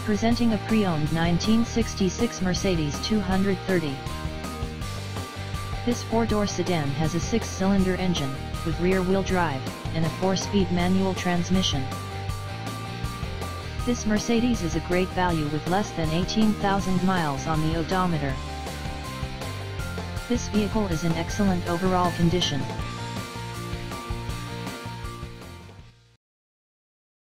Presenting a pre-owned 1966 Mercedes 230. This four-door sedan has a six-cylinder engine, with rear-wheel drive, and a four-speed manual transmission. This Mercedes is a great value with less than 18,000 miles on the odometer. This vehicle is in excellent overall condition.